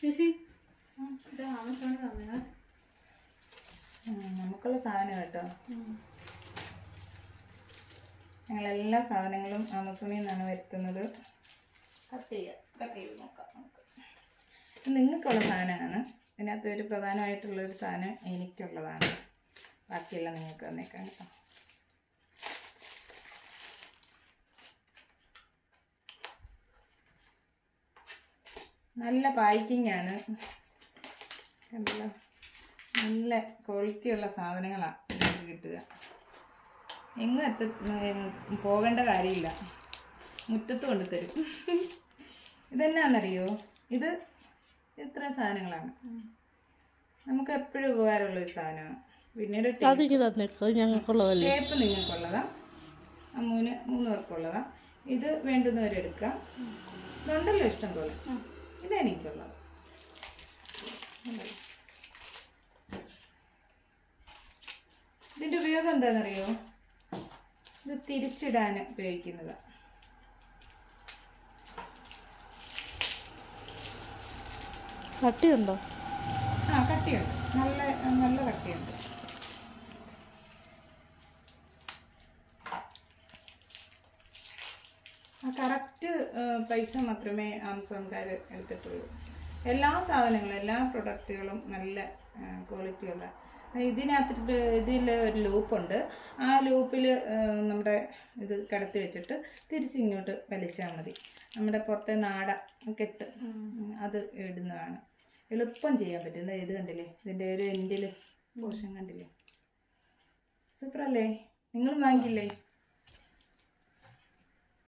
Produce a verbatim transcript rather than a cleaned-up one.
ചേച്ചി ഇത് ആമസോണിൽ വന്നതാ. നമുക്കുള്ള സാധനം കേട്ടോ. ഞങ്ങളെല്ലാ സാധനങ്ങളും ആമസോണിൽ നിന്നാണ് വരുത്തുന്നത്. കട്ട് ചെയ്യുക, കട്ട് ചെയ്ത് നോക്കാം നമുക്ക്. നിങ്ങൾക്കുള്ള സാധനമാണ്. ഇതിനകത്ത് ഒരു പ്രധാനമായിട്ടുള്ളൊരു സാധനം എനിക്കുള്ളതാണ്. ബാക്കിയെല്ലാം നിങ്ങൾക്ക് തന്നേക്കാം കേട്ടോ. നല്ല പാക്കിംഗ് ആണ് കണ്ടല്ലോ. നല്ല ക്വാളിറ്റിയുള്ള സാധനങ്ങളാണ് നിങ്ങൾക്ക് കിട്ടുക. എങ്ങും എത്ത പോകേണ്ട കാര്യമില്ല, മുറ്റത്ത് കൊണ്ടുതരും. ഇതെന്നാന്നറിയോ, ഇത് ഇത്ര സാധനങ്ങളാണ് നമുക്ക് എപ്പോഴും ഉപകാരമുള്ളൊരു സാധനമാണ്. പിന്നെ ഒരു ഞങ്ങൾക്കുള്ളതല്ലേ, ടേപ്പ് നിങ്ങൾക്കുള്ളതാണ്, അമ്മൂന് മൂന്ന് പേർക്കുള്ളതാണ്. ഇത് വേണ്ടുന്നവരെടുക്കാം. ഇതുണ്ടല്ലോ ഇഷ്ടം പോലെ. ഇതെനിക്കുള്ളത്. ഇതിൻ്റെ ഉപയോഗം എന്താണെന്നറിയോ, ഇത് തിരിച്ചിടാൻ ഉപയോഗിക്കുന്നതാണ്. കട്ടിയുണ്ടോ? ആ കട്ടിയുണ്ട്, നല്ല നല്ല കട്ടിയുണ്ട്. ആ കറക്റ്റ് പൈസ മാത്രമേ ആമസോൺകാർ എടുത്തിട്ടുള്ളൂ. എല്ലാ സാധനങ്ങളും എല്ലാ പ്രൊഡക്റ്റുകളും നല്ല ക്വാളിറ്റിയുള്ള. ഇതിനകത്തിട്ട് ഇതിൽ ഒരു ലൂപ്പുണ്ട്. ആ ലൂപ്പിൽ നമ്മുടെ ഇത് കിടത്തി വെച്ചിട്ട് തിരിച്ചിങ്ങോട്ട് വലിച്ചാൽ മതി. നമ്മുടെ പുറത്തെ നാട കെട്ട് അത് ഇടുന്നതാണ്. എളുപ്പം ചെയ്യാൻ പറ്റും. ഇത് കണ്ടില്ലേ, ഇതിൻ്റെ ഒരു എൻഡിൽ പോർഷൻ കണ്ടില്ലേ, സൂപ്പറല്ലേ? നിങ്ങൾ വാങ്ങിക്കില്ലേ?